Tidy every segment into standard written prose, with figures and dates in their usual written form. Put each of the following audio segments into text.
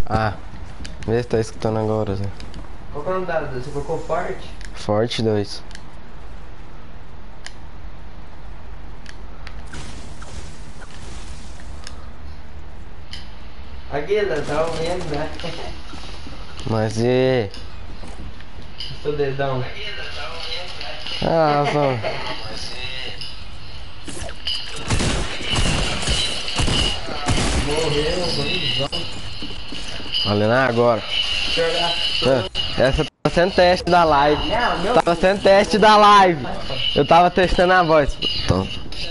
Ah, vê se tá escutando agora, Zé. Qual que é o nome da... Você colocou forte? Forte 2. Aguila, tá ouvindo, né? Mas e... Seu dedão. Ah, só... Morreu, bonizão. Olha agora. Jogar. Essa tá sendo teste da live. Não, meu... Tava sendo teste da live. Eu tava testando a voz. Então.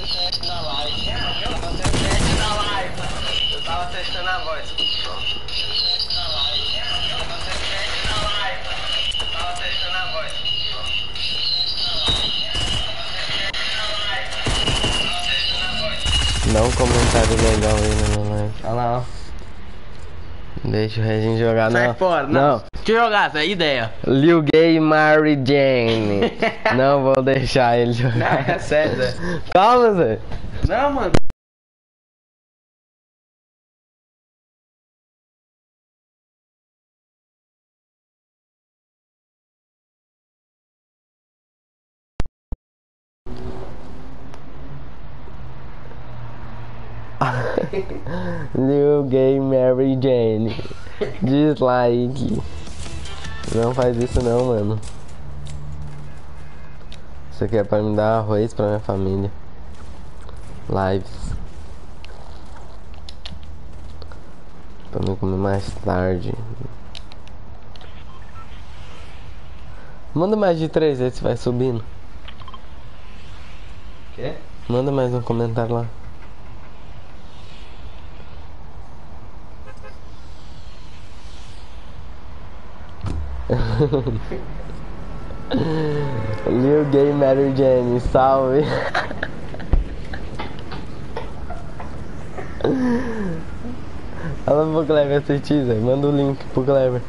Dá um comentário legal aí na minha live. Olha lá, ó. Deixa o Reginho jogar, Sai não. fora, não. Deixa eu jogar, essa é a ideia. Lil Gay e Mary Jane. Não vou deixar ele Não, jogar. é sério, Zé. Calma, Zé. Não, mano. Lil Gay Mary Jane. Dislike. Não faz isso não, mano. Isso aqui é pra me dar arroz pra minha família. Lives. Pra me comer mais tarde. Manda mais de 3 vezes, vai subindo. Quê? Manda mais um comentário lá. Lil Gay Mary Jane, salve. Fala pro Clever assistir, Zé. Manda o link pro Clever.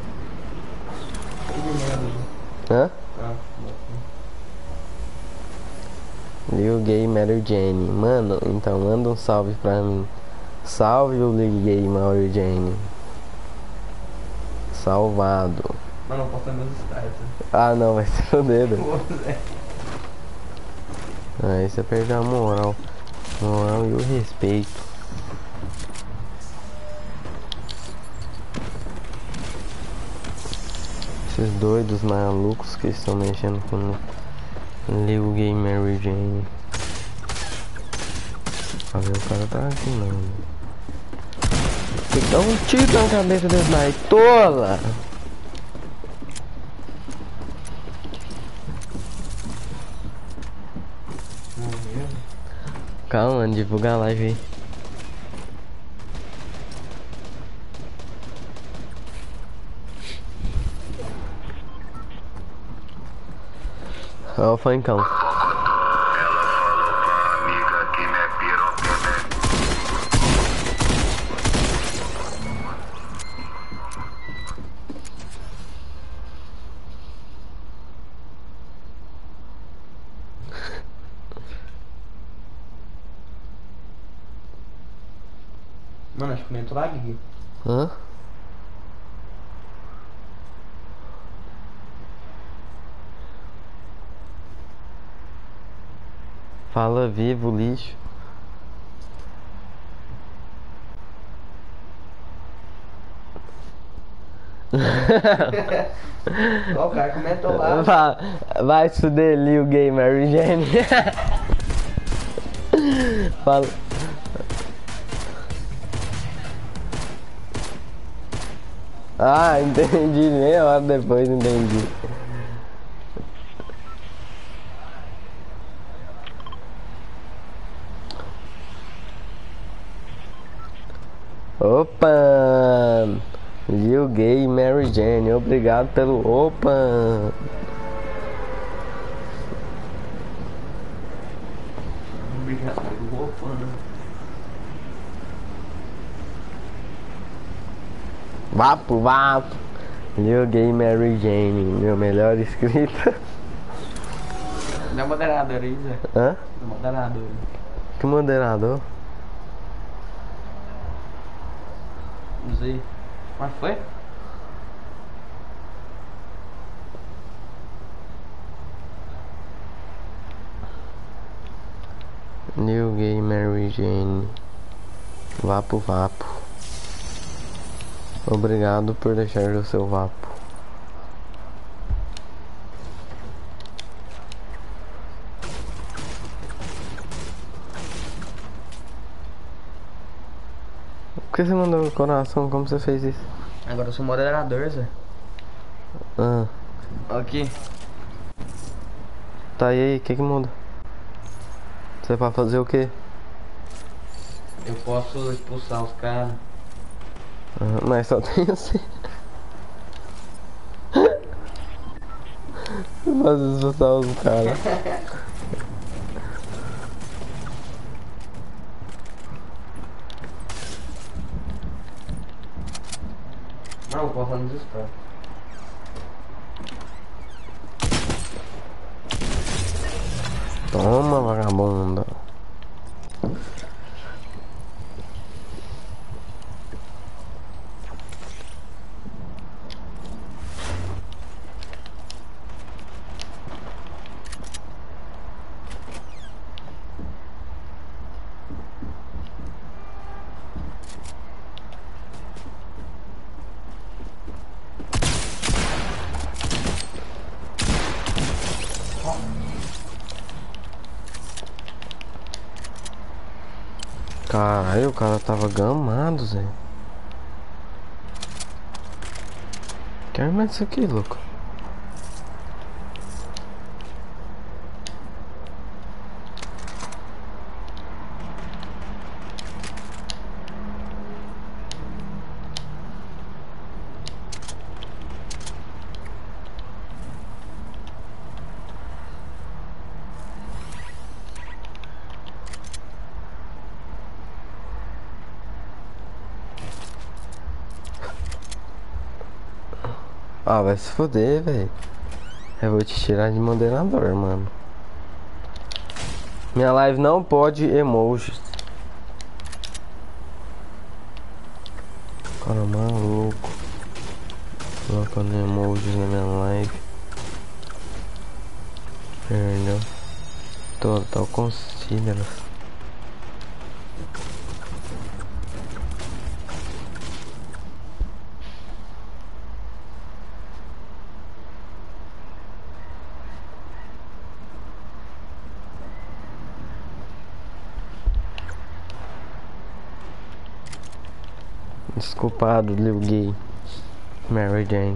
Hã? Lil Gay Mary Jane. Mano, então manda um salve pra mim. Salve o Lil Gay Mary Jane. Salvado. Mano, não posso meus stars. Ah não, vai ser o dedo. Zé. Aí você perdeu a moral. Moral e o respeito. Esses doidos malucos que estão mexendo com Lil Gay Mary Jane. A ver, o cara tá aqui não. Tem que dar um tiro na cabeça desse baitola. Calma, divulgar a live aí. Ó o funkão. Ela falou pra amiga que minha piroca Mano, acho que comentou lá, Gui. Hã? Fala vivo, lixo. Ó, o cara comentou lá. Vai se fuder, Lil Gay Mary Jane. Fala. Ah, entendi. Meia hora depois entendi. Opa! Lil Gay Mary Jane, obrigado pelo opa! Obrigado, opa, né? Vapo, vapo! Lil Gay Mary Jane, meu melhor inscrito. Dá moderador aí, Zé. Hã? Dá moderador. Que moderador? Não sei. Mas foi? New Gay Mary Jane. Vapo Vapo. Obrigado por deixar o seu vapo. Por que você mandou o coração? Como você fez isso? Agora eu sou moderador, Zé. Ah, Aqui. tá, e aí? O que muda? Você vai fazer o quê? Eu posso expulsar os caras. Ah, mas só tem você. Fazer expulsar os caras. Não, eu posso nos spam. Toma, vagabunda. Caralho, o cara tava gamado, Zé. Que arma é isso aqui, louco? Ah, vai se foder, velho. Eu vou te tirar de moderador, mano. Minha live não pode emojis. Cara maluco. Colocando emojis na minha live. Perdão. Total considera. Desculpado, Lil Gay. Mary Jane.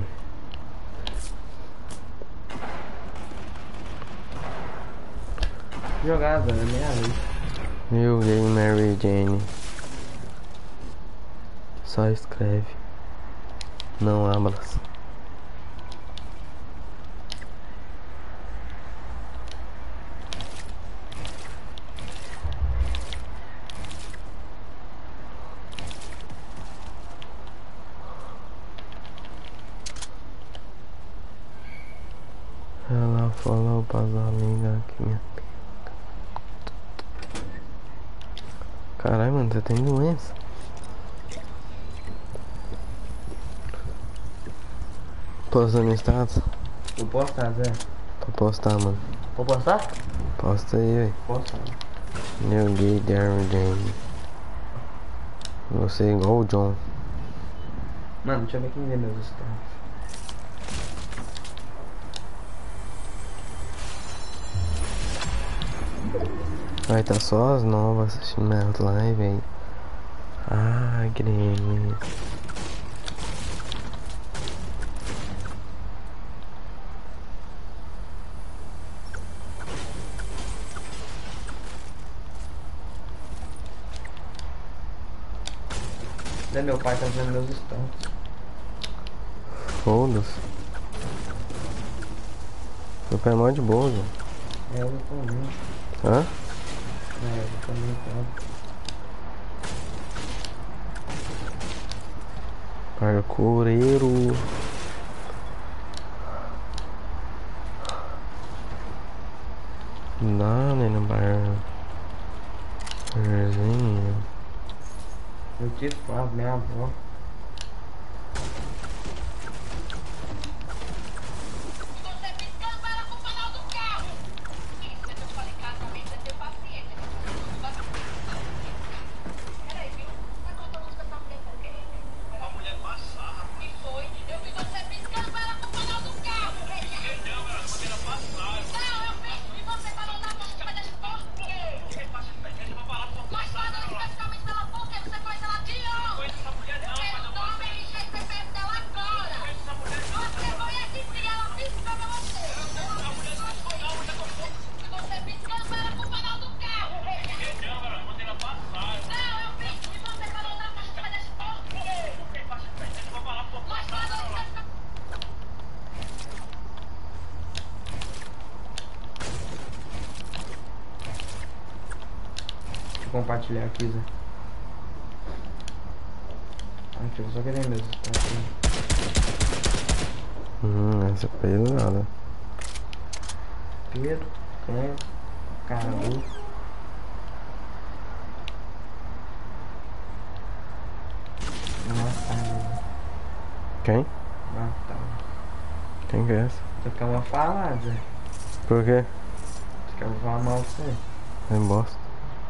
Jogada, né? Meia vez. Lil Gay, Mary Jane. Só escreve. Não abras. Ela falou pra amiga que minha. Caralho, mano, você tem doença? Posta no status? Eu posso postar, Zé? Pra postar, mano. Vou postar? Posta aí, velho. Posso. New Gay Darren Jane. Você é igual o John. Mano, deixa eu ver quem vê meus stories. Vai tá só as novas assistindo minha live aí. Ah, Grêmio. Zé, meu pai tá vendo meus stories. Foda-se. Meu pai é mó de boa, velho. É, eu também. Hã? É, eu também pode. Parkoureiro. Dá, né, no barzinho. Eu te falo, minha avó. compartilhar aqui, Zé. Ah, deixa eu só querer mesmo. Tá aqui. Essa é pesada. Pedro, Cleber, Caru. Natália. Quem? Natália. Quem que é essa? Você quer uma falada, Zé? Por quê? Você quer falar mal de você? É bosta.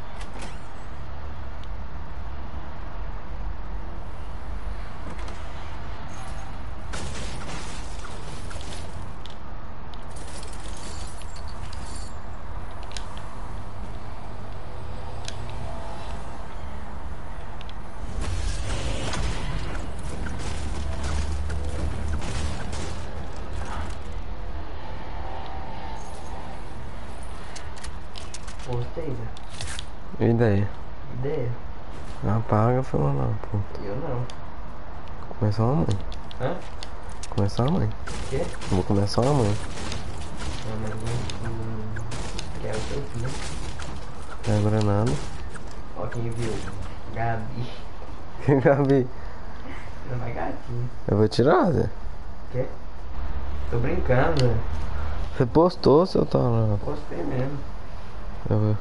Gostei, Zé. Ideia. Ideia? Apaga, falou não, pô. Eu não. Começou a mãe. Hã? Começou a mãe. O quê? Vou começar a mãe. Não, mas não. Quero seu filho. Lembra nada. Ó quem viu. Gabi. Gabi, Não vai gatinho. eu vou tirar, Zé. Quê? Tô brincando, Zé. Você postou, seu tal. Gostei mesmo. Eu vi.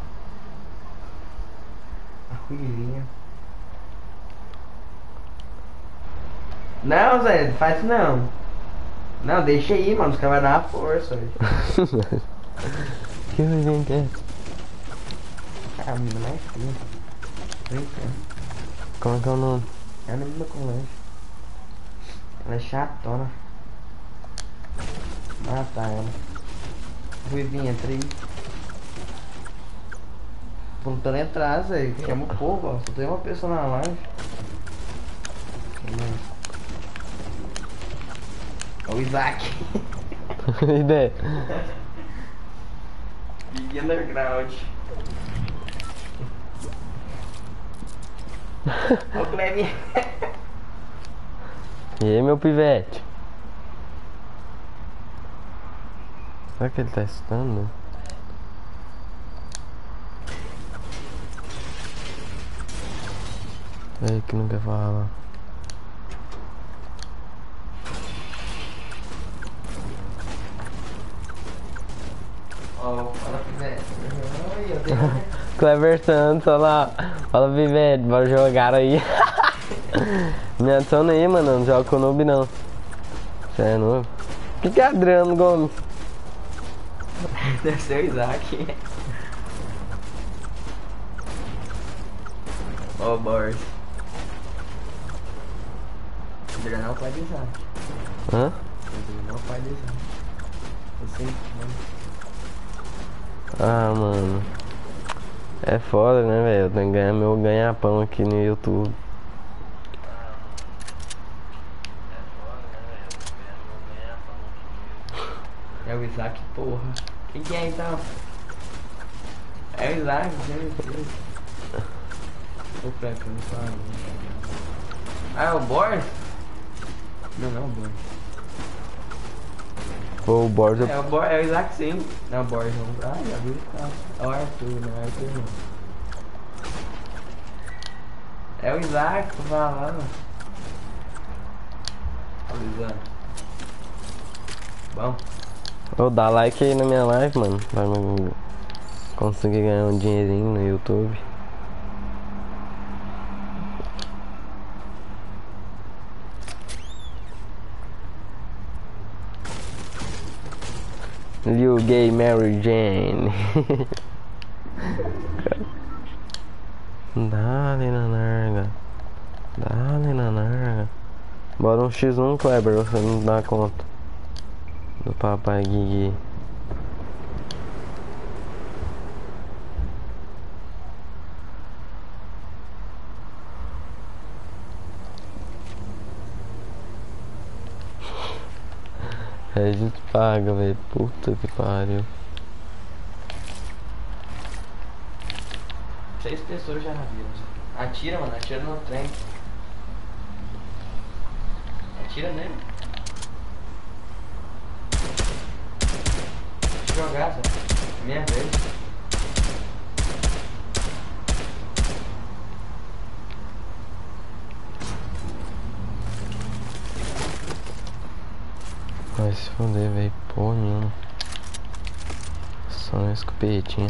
A ruivinha. Não, Zé, faz isso não. Não, deixa aí, mano. Os caras vão dar uma força hoje. Que ruivinha que é? Ah, a menina mais fina. Brincando. Como é que é o nome? É a menina com lanche. Ela é chatona. Matar ela. Ruivinha, entra aí. Tentando entrar, Zé. Chama o povo, ó. Só tem uma pessoa na live. Ó o Isaac. Ideia. Big Underground. Ó o Clevinha. E aí, meu pivete? Será que ele tá estando? É aí que não quer falar. Ó, fala Pivete. Oi, eu tenho. Clever Santos, olha lá. Fala, pivete, bora jogar aí. Me adiciona aí, mano. Não joga com o noob, não. Você é noob. O que é Adriano Gomes? Deve ser o Isaac. Ó o Boris. Adriano é o pai do Isaac. Hã? Adriano é o pai do Isaac. Eu sei, mano. Ah, mano. É foda, né, velho? Eu tenho que ganhar meu ganha-pão aqui no YouTube. É o Isaac, porra. Quem que é então? É o Isaac, meu Deus. Ô, Franco, não fala. Ah, é o Boris? Não, não é o Boris. Pô, o Borja. É o Isaac sim. Não é o Boris, não. Ah, já viu? É o Arthur, não é o Arthur não. É o Isaac, tô falando. Alisando. Bom. Ô, dá like aí na minha live, mano. Pra eu conseguir ganhar um dinheirinho no YouTube. Lil Gay Mary Jane. Dale na narga. Dale na narga. Bora um X1, Kleber, você não dá conta do papai Guigui. A gente paga, velho. Puta que pariu. 6 pessoas já viram. Atira, mano, atira no trem. Atira nele. Deixa eu jogar, Zé. Minha vez. foder, velho. Porra nenhuma. Só uma escopetinha.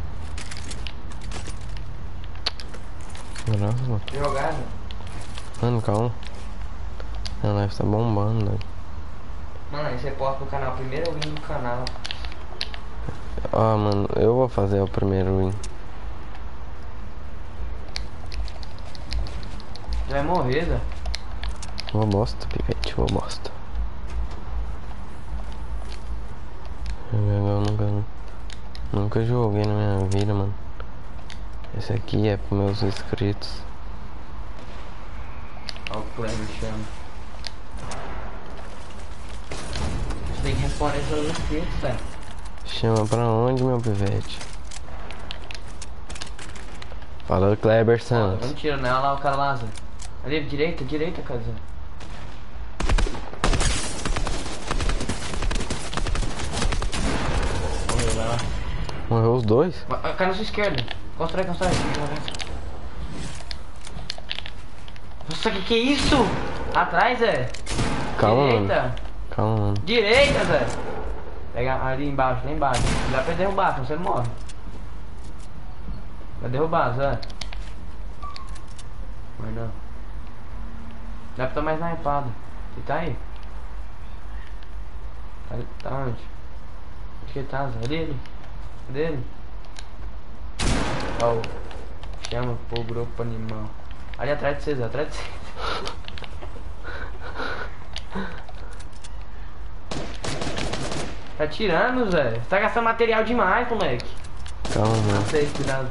Nossa, Jogada. mano, calma. A live tá bombando, né? Mano, aí você posta pro canal. Primeiro eu vim do canal. Ó, mano, eu vou fazer o primeiro win. Já vai morrer, Zé. Vou bosta, pivete, vou bosta. Eu nunca joguei na minha vida, mano. Esse aqui é pros meus inscritos. Olha o Cleber chama. Você tem que responder seus inscritos, velho. Chama pra onde, meu pivete? Falou, Kleber Santos. Vamos tiro, né? Olha lá o cara lá, Zé. Ali, direita, cara, Zé. Morreu, vai lá. Morreu os dois? Cai na sua esquerda. Constrói. Nossa, que é isso? Atrás, Zé. Calma, Direita. mano. Calma, mano. Direita, Zé. Pega ali embaixo, lá embaixo. Dá pra derrubar, senão você morre. Vai derrubar, Zé. Mas não. Dá pra tomar mais snipada. Ele tá aí? Tá onde? Onde que ele tá, Zé? Ali. Cadê ele? Ó, chama pro grupo animal. Ali atrás de vocês, atrás de vocês. Tá tirando, Zé. Você tá gastando material demais, moleque. Calma, mano. Sei, cuidado.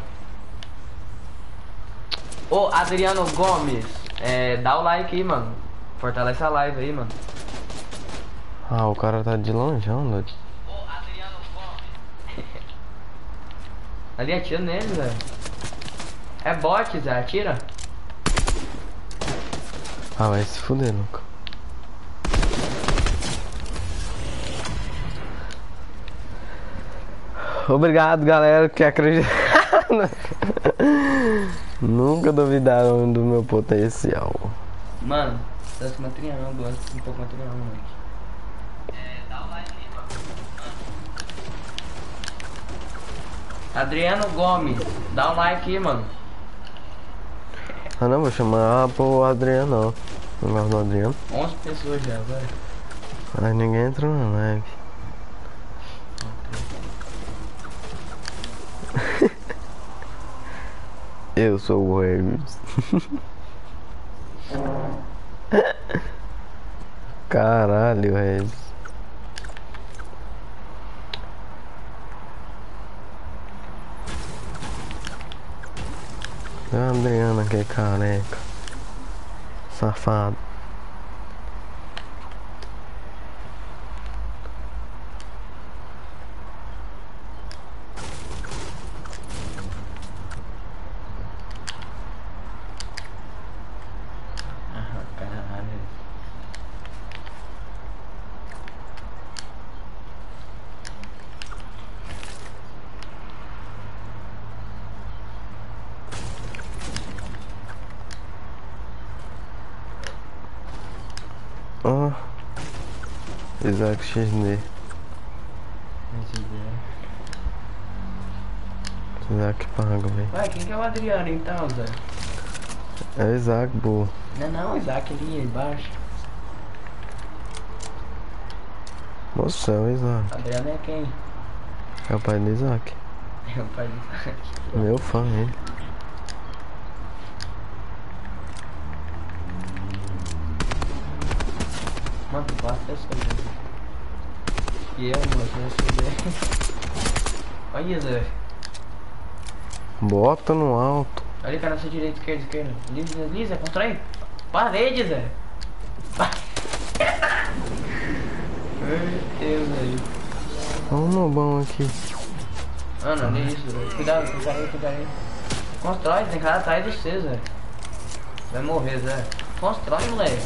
Ô, Adriano Gomes, dá o like aí, mano. Fortalece a live aí, mano. Ah, o cara tá de longeão, doido. Ô, Adriano Gomes. Ali atira nele, Zé. É bot, Zé, atira. Ah, vai se fuder, Luca. Obrigado, galera, que acreditaram. Nunca duvidaram do meu potencial. Mano, tá se materiando, antes um pouco material, moleque. Dá o like aí, mano. Adriano Gomes, dá o like aí, mano. Ah, não, vou chamar pro Adriano, não. Não gosto do Adriano. 11 pessoas já, vai. Ai, ninguém entra na live. Eu sou o Hermes. Caralho, Hermes. A Adriana que é careca. Safado. Caralho. Ó. Isaac XD. Isaac paga, velho. Ué, quem que é o Adriano então, Zé? É o Isaac, burro. Não, Isaac ali embaixo. Moça, é o Isaac. Adriano é quem? É o pai do Isaac. É o pai do Isaac. Meu fã, ele. Mano, tu gosta dessa coisa. E eu, mano, eu olha, Zé. Bota no alto. Olha, cara, na sua direita, esquerda. Lisa, constrói. Parede, Zé. Meu Deus, velho. Olha um nobão aqui. Mano, olha isso, Zé. Cuidado, cuidado aí. Constrói, tem cara atrás de você, Zé. Vai morrer, Zé. Constrói, moleque.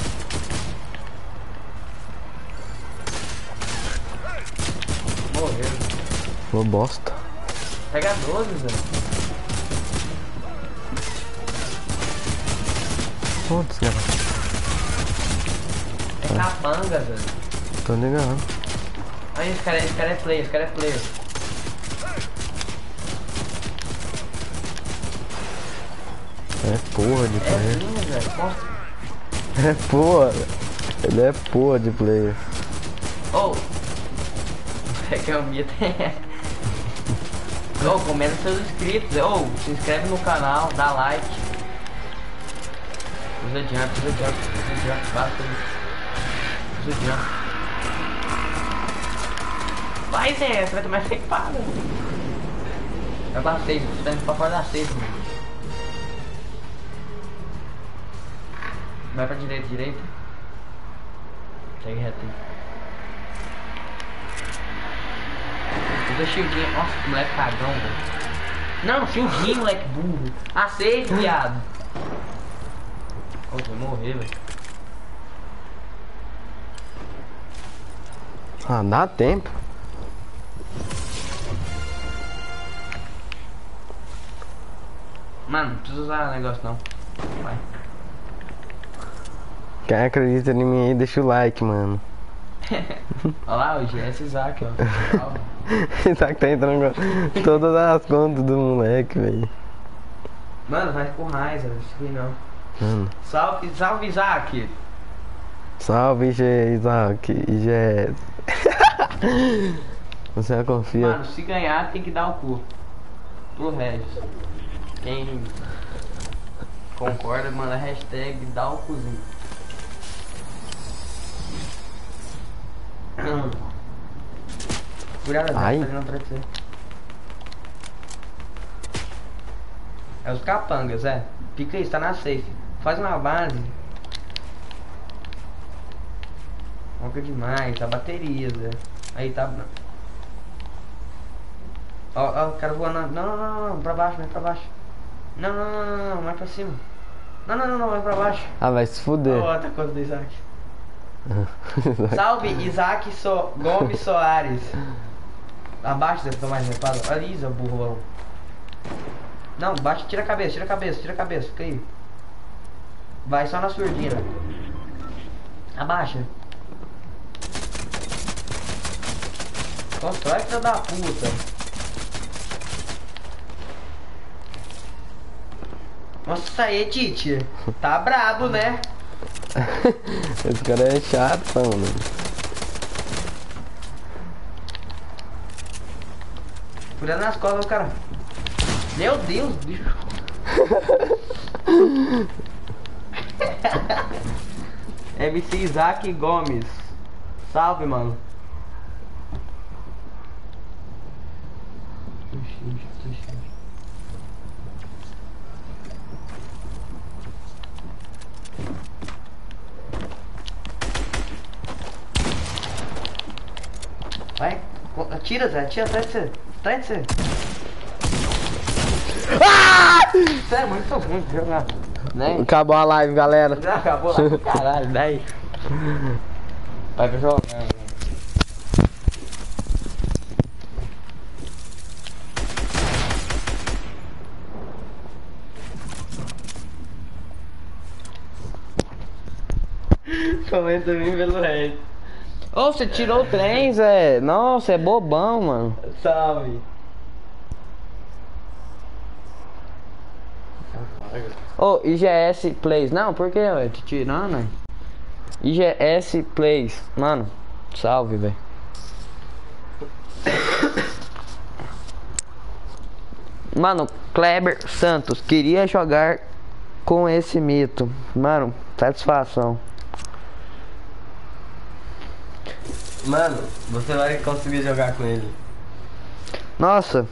Morreu. Uma bosta. Pega 12, Zé. Putz, cara. É capanga, Zé. Tô ligado. Aí, esse cara é player, esse cara é player. É porra de É player. sim, velho. Nossa. É porra. Ele é porra de player. Ô! É que é o mito. Ô, comenta seus inscritos. Ô, se inscreve no canal, dá like. Usa jump, basta. Usa jump. Vai, Zé, você vai tomar efeitada. Vai pra 6, você tá indo pra fora da 6, mano. Vai pra direita. Segue reto aí. Usa shieldinho. Nossa, que moleque cagão, velho. Não, shieldinho, moleque burro. Aceita, viado. Ô, vai morrer, velho. Ah, dá tempo. Mano, não precisa usar negócio não. Vai. Quem acredita em mim aí, deixa o like, mano. Olha lá, o GS Isaac, ó. Isaac tá entrando com todas as contas do moleque, velho. Mano, vai com raiz, não sei não. Mano. Salve, salve, Isaac. Salve, Isaac. IGS. Você confia? Mano, se ganhar tem que dar o cu. Pro Regis. Quem concorda, manda hashtag dá o cuzinho. Cuidado, tá Ai. fazendo atrás de você. É os capangas, é. Fica aí, tá na safe. Faz uma base. Monca demais, tá baterias, é. Aí tá. Ó, o cara voando. Não, pra baixo, mais pra baixo. Não, mais pra cima. Não, mais pra baixo. Ah, vai se fuder. Ó, tá conta do Isaac. Salve, Isaac Gomes Soares. Abaixa, deve tomar mais reparo. Olha isso, burrão. Não, baixa, tira a cabeça, fica aí. Vai só na surdina. Abaixa. Constrói, filho da puta. Nossa, aí, Tite. Tá brabo, né? Esse cara é chato, mano. Cuidado nas costas do cara. Meu Deus, bicho. MC Isaac Gomes. Salve, mano. Vai, atira, Zé, atira atrás de você. Atrás de você. Você é muito ruim de jogar. Né? Acabou a live, galera. Já acabou lá, caralho, daí. Vai pra jogar. Comenta bem pelo resto. Ô, você tirou o trem, Zé. Nossa, é bobão, mano. Salve. Ô, IGS Plays. Não, por que, ué? Te tirando, né? IGS Plays. Mano, salve, velho. Mano, Kleber Santos. Queria jogar com esse mito. Mano, satisfação. Mano, você vai conseguir jogar com ele. Nossa.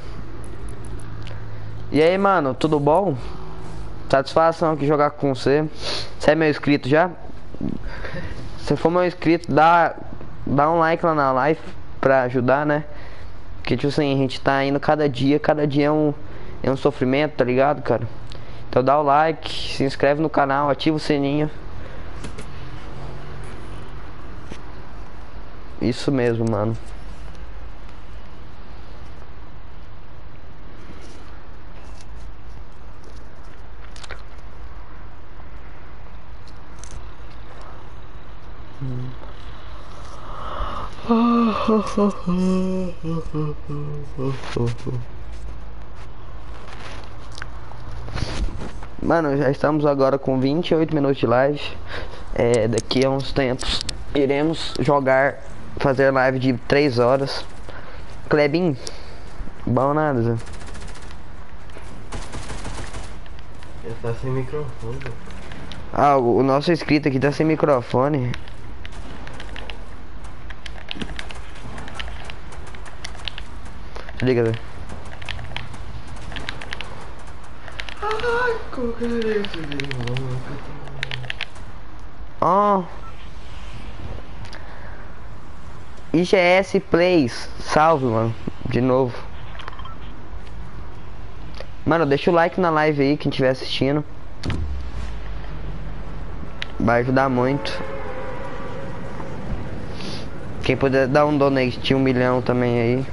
E aí, mano, tudo bom? Satisfação aqui jogar com você. Você é meu inscrito já? Se for meu inscrito, dá um like lá na live pra ajudar, né? Porque, tipo assim, a gente tá indo cada dia é um sofrimento, tá ligado, cara? Então dá o like, se inscreve no canal, ativa o sininho. Isso mesmo, mano. Mano, já estamos agora com 28 minutos de live. Daqui a uns tempos iremos jogar, fazer live de 3 horas. Clebinho, bom nada, Zé. Ele tá sem microfone. Ah, o nosso inscrito aqui tá sem microfone. Liga, velho. Ai, qual que é esse dele? Ó. IGS Plays. Salve, mano. De novo. Mano, deixa o like na live aí, quem estiver assistindo. Vai ajudar muito. Quem puder dar um donate de 1 milhão também aí.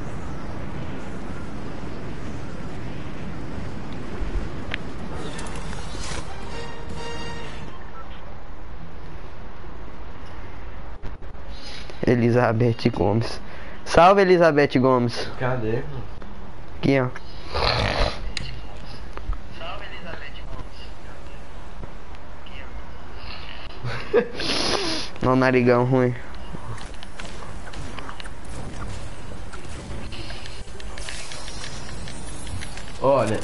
Elizabeth Gomes. Salve, Elizabeth Gomes. Cadê, mano? Aqui, ó. Salve, Elizabeth Gomes. Ó o narigão ruim. Olha.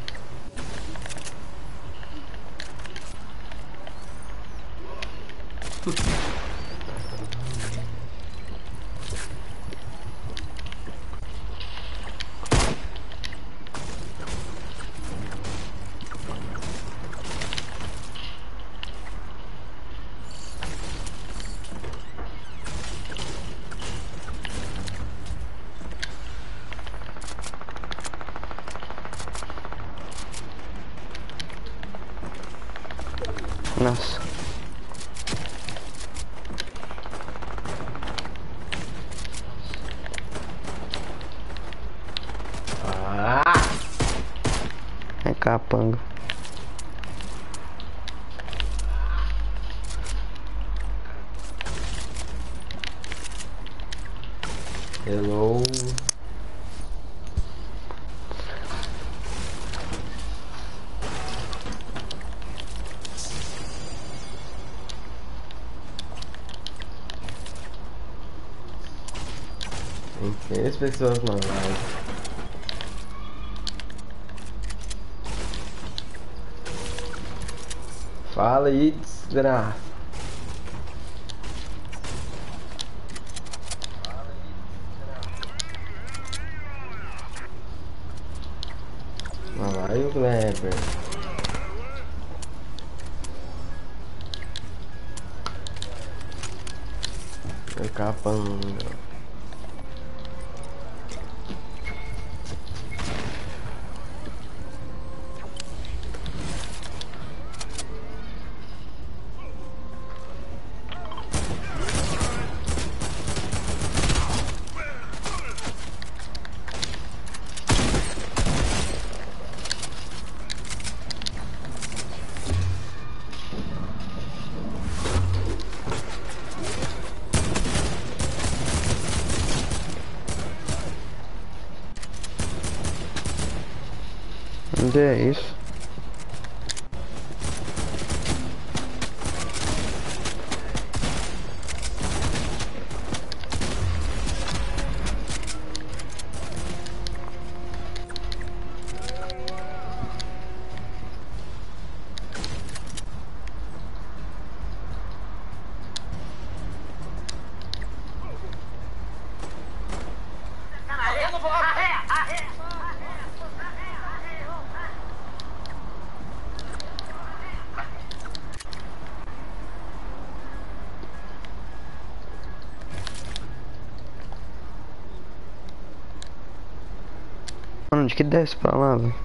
Nossa. Ah! É capanga. Hello. Tem 3 pessoas na live. Fala aí, desgraça. Lá vai o Kleber. É capanga. Onde é isso? Mano, de que desce pra lá, velho?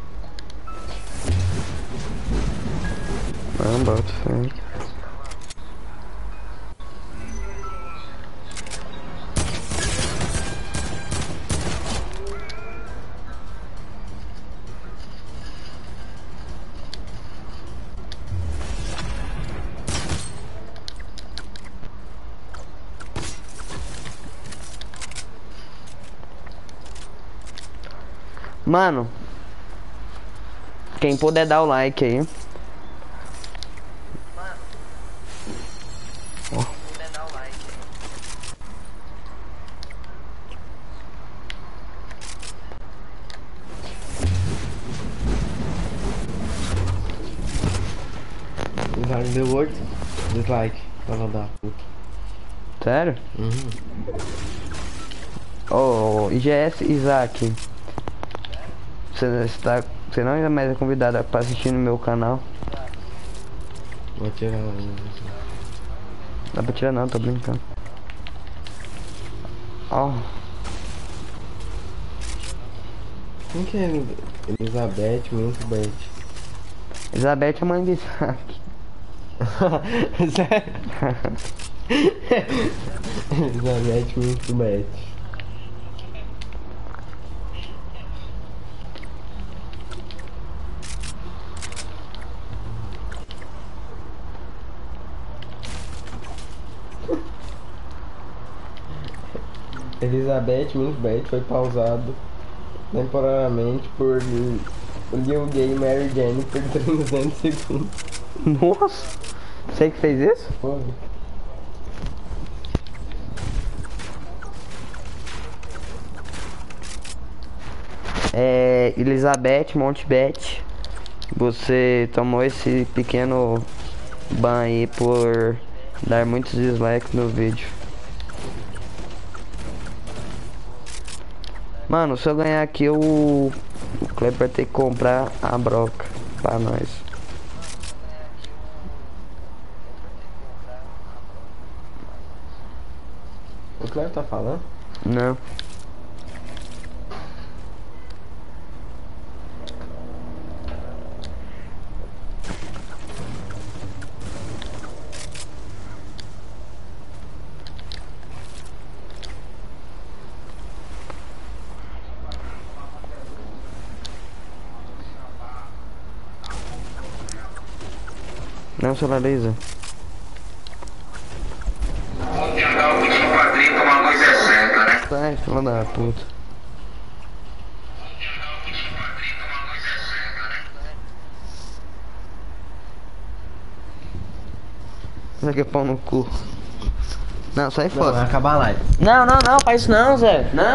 Não, bota fé. Mano, quem puder dar o like aí. Isaac deu 8 dislike, fala da puta. Sério? Ô, IGS Isaac. Você não é mais convidado pra assistir no meu canal. Vou tirar. Dá pra tirar não, tô brincando. Ó, Quem que é Elizabeth muito bem? Elizabeth é mãe de Isaac. Sério? Elizabeth muito bem. Elizabeth Winsbeth foi pausado temporariamente por Lil Gay Mary Jane por 300 segundos. Nossa, você que fez isso? Foi. Elizabeth Montebet, você tomou esse pequeno ban aí por dar muitos dislikes no vídeo. Mano, se eu ganhar aqui, o Kleber vai ter que comprar a broca pra nós. O Cleber tá falando? Não. Não, Solariza. Ontem andava muito no quadrinho tomar coisa é certa, né? Sai, filha da puta. Isso aqui é pau no cu. Não, sai Não, vai fora. acabar a live. Não, faz isso não, Zé. Não.